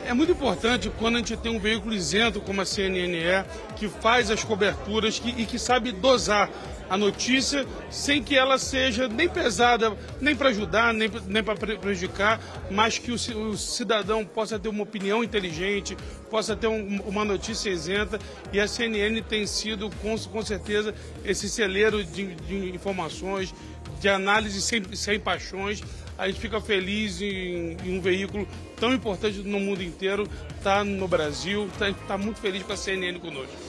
É muito importante quando a gente tem um veículo isento como a CNN é, que faz as coberturas e que sabe dosar a notícia sem que ela seja nem pesada, nem para ajudar, nem para prejudicar, mas que o cidadão possa ter uma opinião inteligente, possa ter uma notícia isenta. E a CNN tem sido, com certeza, esse celeiro de informações, de análise sem paixões. A gente fica feliz em um veículo tão importante no mundo inteiro estar no Brasil, está muito feliz com a CNN conosco.